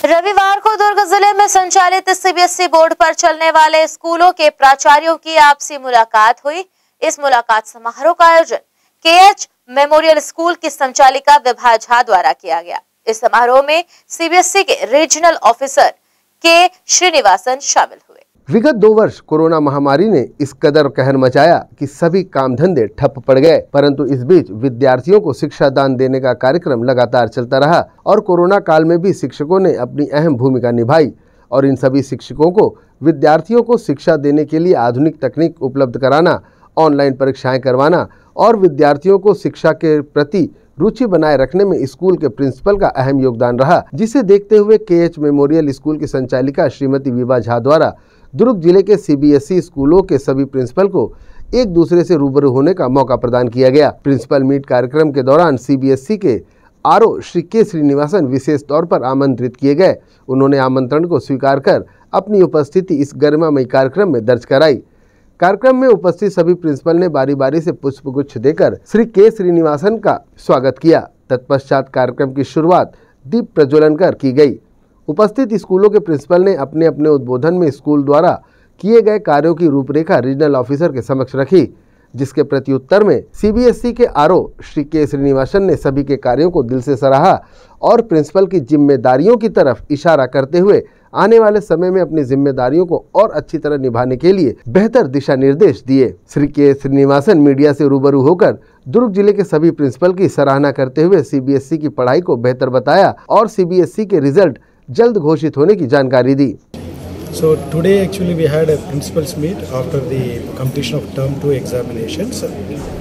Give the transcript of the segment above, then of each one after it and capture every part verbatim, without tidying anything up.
रविवार को दुर्ग जिले में संचालित सीबीएसई बोर्ड पर चलने वाले स्कूलों के प्राचार्यों की आपसी मुलाकात हुई। इस मुलाकात समारोह का आयोजन केएच मेमोरियल स्कूल की संचालिका विभा झा द्वारा किया गया। इस समारोह में सीबीएसई के रीजनल ऑफिसर के श्रीनिवासन शामिल हुए। विगत दो वर्ष कोरोना महामारी ने इस कदर कहर मचाया कि सभी काम धंधे ठप पड़ गए, परंतु इस बीच विद्यार्थियों को शिक्षा दान देने का कार्यक्रम लगातार चलता रहा और कोरोना काल में भी शिक्षकों ने अपनी अहम भूमिका निभाई और इन सभी शिक्षकों को विद्यार्थियों को शिक्षा देने के लिए आधुनिक तकनीक उपलब्ध कराना, ऑनलाइन परीक्षाएं करवाना और विद्यार्थियों को शिक्षा के प्रति रुचि बनाए रखने में स्कूल के प्रिंसिपल का अहम योगदान रहा, जिसे देखते हुए केएच मेमोरियल स्कूल की संचालिका श्रीमती विभा झा द्वारा दुर्ग जिले के सीबीएसई स्कूलों के सभी प्रिंसिपल को एक दूसरे से रूबरू होने का मौका प्रदान किया गया। प्रिंसिपल मीट कार्यक्रम के दौरान सीबीएसई के आरओ श्री के श्रीनिवासन विशेष तौर पर आमंत्रित किए गए। उन्होंने आमंत्रण को स्वीकार कर अपनी उपस्थिति इस गरिमामयी कार्यक्रम में दर्ज कराई। कार्यक्रम में उपस्थित सभी प्रिंसिपल ने बारी बारी से पुष्पगुच्छ देकर श्री के श्रीनिवासन का स्वागत किया। तत्पश्चात कार्यक्रम की शुरुआत दीप प्रज्वलन कर की गई। उपस्थित स्कूलों के प्रिंसिपल ने अपने अपने उद्बोधन में स्कूल द्वारा किए गए कार्यों की रूपरेखा रीजनल ऑफिसर के समक्ष रखी, जिसके प्रत्युत्तर में सीबीएसई के आरओ श्री के श्रीनिवासन ने सभी के कार्यों को दिल से सराहा और प्रिंसिपल की जिम्मेदारियों की तरफ इशारा करते हुए आने वाले समय में अपनी जिम्मेदारियों को और अच्छी तरह निभाने के लिए बेहतर दिशा निर्देश दिए। श्री के श्रीनिवासन मीडिया से रूबरू होकर दुर्ग जिले के सभी प्रिंसिपल की सराहना करते हुए सीबीएसई की पढ़ाई को बेहतर बताया और सीबीएसई के रिजल्ट जल्द घोषित होने की जानकारी दी। So today actually we had a principals meet after the completion of term two examinations uh,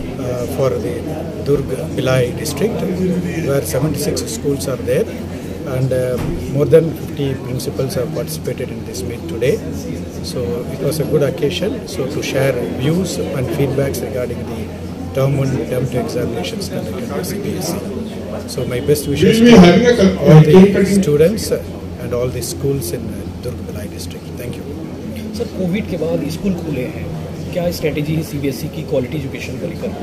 for the Durg Bhilai district, where seventy-six schools are there and uh, more than fifty principals have participated in this meet today. So it was a good occasion so to share views and feedbacks regarding the term one term two examinations conducted by C B S E. So my best wishes to all the students and all the schools in Durg Bhilai district. Thank you. Sir, Covid के बाद school खुले हैं, क्या strategy है CBSE की quality education को लेकर?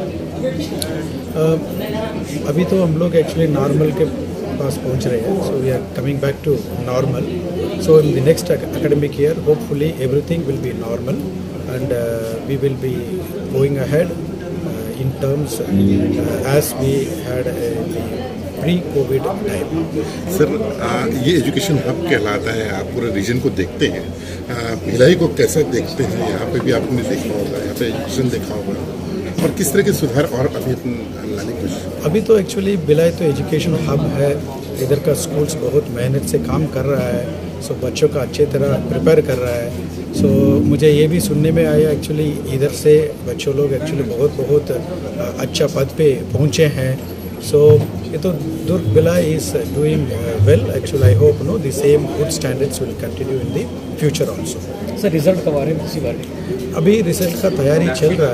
अभी तो हम लोग एक्चुअली नॉर्मल के पास पहुंच रहे हैं, so we are coming back to normal. So in the next academic year hopefully everything will be normal and uh, we will be going ahead uh, in terms uh, as we had uh, the pre-Covid time. Sir ये education hub कहलाता है, आप पूरे reason को देखते हैं, भिलाई को कैसा देखते हैं? यहाँ पे भी आपने देखा होगा, यहाँ पे एजुकेशन देखा होगा और किस तरह के सुधार और अभी लाने की कोशिश? अभी तो एक्चुअली भिलाई तो एजुकेशन हब है, इधर का स्कूल्स बहुत मेहनत से काम कर रहा है, सो बच्चों का अच्छे तरह प्रिपेयर कर रहा है. सो मुझे ये भी सुनने में आया एक्चुअली इधर से बच्चों लोग एक्चुअली बहुत बहुत अच्छा पद पे पहुँचे हैं. So, ये तो Durg Bhilai is doing well. Actually, I hope no the same good standards will continue in the future also. Sir, result कब आ रहे हैं इसी बारे? अभी रिजल्ट का तैयारी चल रहा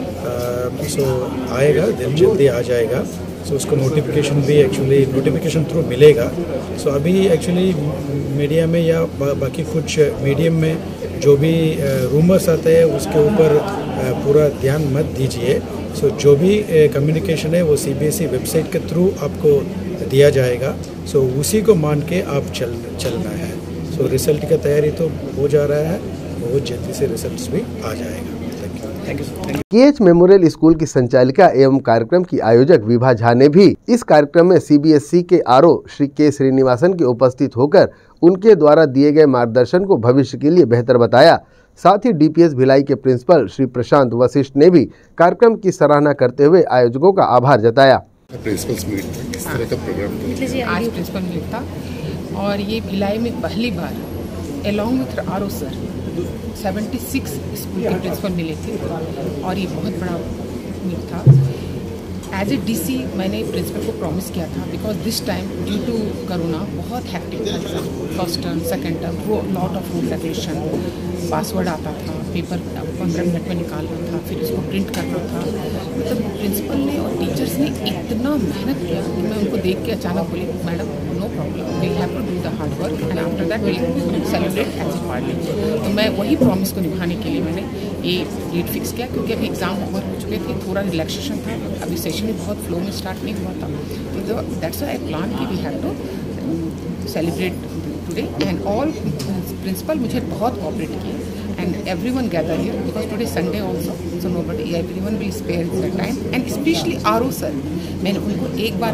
है, सो आएगा दिन जल्दी आ जाएगा. सो उसको नोटिफिकेशन भी एक्चुअली नोटिफिकेशन थ्रू मिलेगा. सो अभी एक्चुअली मीडिया में या बा, बाकी कुछ मीडियम में जो भी रूमर्स आते हैं उसके ऊपर पूरा ध्यान मत दीजिए. सो so, जो भी कम्युनिकेशन uh, है वो सीबीएसई वेबसाइट के थ्रू आपको दिया जाएगा. सो so, उसी को मान के आप चल चलना है. सो so, रिजल्ट का तैयारी तो हो जा रहा है, बहुत जल्दी से रिजल्ट्स भी आ जाएगा. Thank you. KH memorial school की संचालिका एवं कार्यक्रम की आयोजक विभा झा ने भी इस कार्यक्रम में सीबीएसई के आरओ श्री के श्रीनिवासन के उपस्थित होकर उनके द्वारा दिए गए मार्गदर्शन को भविष्य के लिए बेहतर बताया. साथ ही डीपीएस भिलाई के प्रिंसिपल श्री प्रशांत वशिष्ठ ने भी कार्यक्रम की सराहना करते हुए आयोजकों का आभार जताया. प्रिंसिपल्स मीट किस तरह का प्रोग्राम था? आज प्रिंसिपल मीट था और ये भिलाई में पहली बार अलॉन्ग विथ आरओ सर छिहत्तर स्कूल के प्रिंसिपल मिले थे और ये बहुत बड़ा मीट था. एज ए डीसी मैंने प्रिंसिपल को प्रॉमिस किया था because this time due to corona बहुत हैक्टिक था exam. First term second term वो lot of rule regulation, password आता था, पेपर पंद्रह मिनट में निकालना था, फिर उसको प्रिंट करना था. मतलब प्रिंसिपल ने और टीचर्स ने इतना मेहनत किया कि मैं उनको देख के अचानक बोली madam no problem, we have to do the hard work and after that we celebrate as a party. तो मैं वही प्रॉमिस को निभाने के लिए मैंने ये डेट फिक्स किया क्योंकि अभी एग्जाम ओवर हो चुके थे, थोड़ा रिलैक्सेशन था, अभी सेशन भी बहुत फ्लो में स्टार्ट नहीं हुआ था. तो दैट्स व्हाई आई प्लान कि we have to celebrate today, and all principal मुझे बहुत cooperate किए, and everyone gather here because today Sunday also, so nobody, everyone will spare their time, and especially R O sir, मैंने उनको एक बार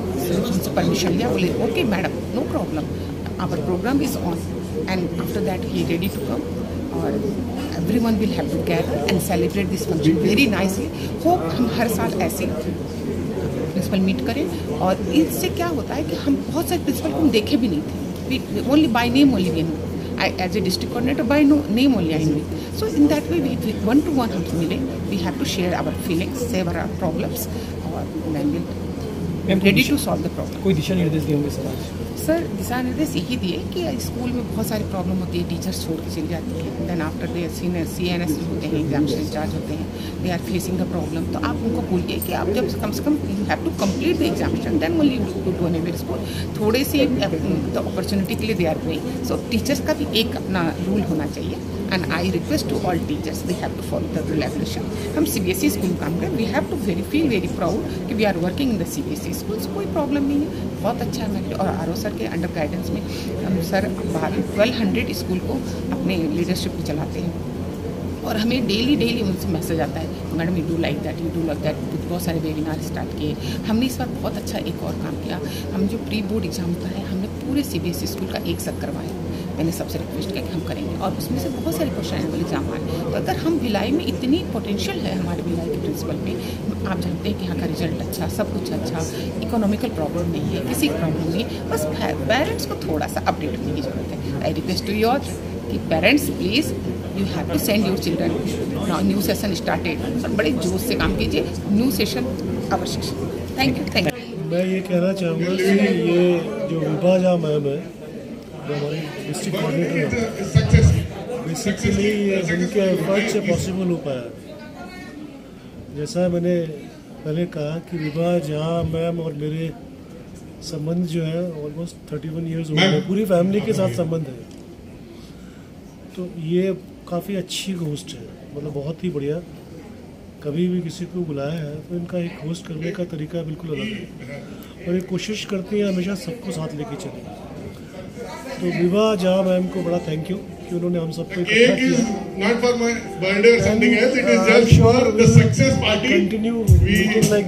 उनसे permission लिया, बोले okay madam, no problem, our program is on, and after that he ready to come, और everyone will have to gather and celebrate this function very nicely. Hope हम हर साल ऐसे प्रिंसिपल मीट करें, और इससे क्या होता है कि हम बहुत सारे प्रिंसिपल को हम देखे भी नहीं थे, only by name only we know, I as a district coordinator by no name only I know. So in that way we one to one हम मिले, we have to share our feelings, share our problems, और then we'll ready to solve the problem. कोई दिशा निर्देश दिए होंगे sir आज? Sir दिशा निर्देश यही दिए कि स्कूल में बहुत सारी प्रॉब्लम होती है, टीचर्स छोड़ के चली जाती है, then after they senior C N S होते हैं, एग्जामिनेशन इंचार्ज होते हैं, they are facing the problem, तो आप उनको बोलिए कि आप जब कम से कम you have to complete the examination, then only to do an ever school, थोड़े से द अपॉर्चुनिटी के लिए they are going, so teachers का भी एक अपना रूल होना चाहिए, and I request to all teachers they have to follow the regulation. हम C B S E school में काम करें, we have to very feel very proud कि we are working in the C B S E school, कोई problem नहीं है, बहुत अच्छा है मैनेज. और आर ओ सर के अंडर गाइडेंस में हम सर ट्वेल्व हंड्रेड स्कूल को अपने लीडरशिप में चलाते हैं, और हमें डेली डेली उनसे मैसेज आता है, madam you do like that, you do like that. बहुत सारे वेबिनार स्टार्ट किए हमने इस बार, बहुत अच्छा एक और काम किया, हम जो प्री बोर्ड एग्जाम होता है हमने पूरे C B S E school का एक साथ करवाया, मैंने सबसे रिक्वेस्ट किया कि हम करेंगे, और उसमें से बहुत सारे क्वेश्चन एनुअल एग्जाम आए. तो अगर हम भिलाई में इतनी पोटेंशियल है हमारे भिलाई के प्रिंसिपल में, आप जानते हैं कि यहाँ का रिजल्ट अच्छा, सब कुछ अच्छा, इकोनॉमिकल प्रॉब्लम नहीं है, किसी प्रॉब्लम नहीं है, बस पेरेंट्स को थोड़ा सा अपडेट होने की जरूरत है. I request to you all कि parents please you have to send your children, now new session started, और बड़े जोश से काम कीजिए, new session our session. Thank you thank you. मैं ये कहना चाहूँगा कि ये जो विभा झा मैम है, जो हमारी डिस्ट्रिक्ट कोऑर्डिनेटर है, बेसिकली ये उनके एफर्ट से पॉसिबल हो पाया. जैसा मैंने पहले कहा कि विभा झा मैम और मेरे संबंध जो है ऑलमोस्ट थर्टी वन ईयर्स हो गए, पूरी फैमिली के साथ संबंध है, तो ये काफ़ी अच्छी होस्ट है, मतलब बहुत ही बढ़िया. कभी भी किसी को बुलाया है तो इनका एक होस्ट करने का तरीका बिल्कुल अलग है, और ये कोशिश करती है हमेशा सबको साथ लेके चले. तो विभा झा मैम को बड़ा थैंक यू कि उन्होंने हम सबको इकट्ठा किया. Continue meeting like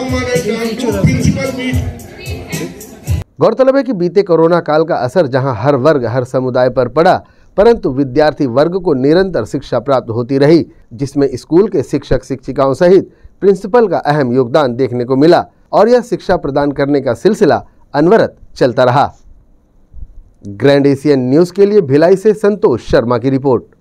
this. गौरतलब है कि बीते कोरोना काल का असर जहां हर वर्ग हर समुदाय पर पड़ा, परंतु विद्यार्थी वर्ग को निरंतर शिक्षा प्राप्त होती रही, जिसमें स्कूल के शिक्षक शिक्षिकाओं सहित प्रिंसिपल का अहम योगदान देखने को मिला, और यह शिक्षा प्रदान करने का सिलसिला अनवरत चलता रहा. ग्रैंड एशियन न्यूज़ के लिए भिलाई से संतोष शर्मा की रिपोर्ट.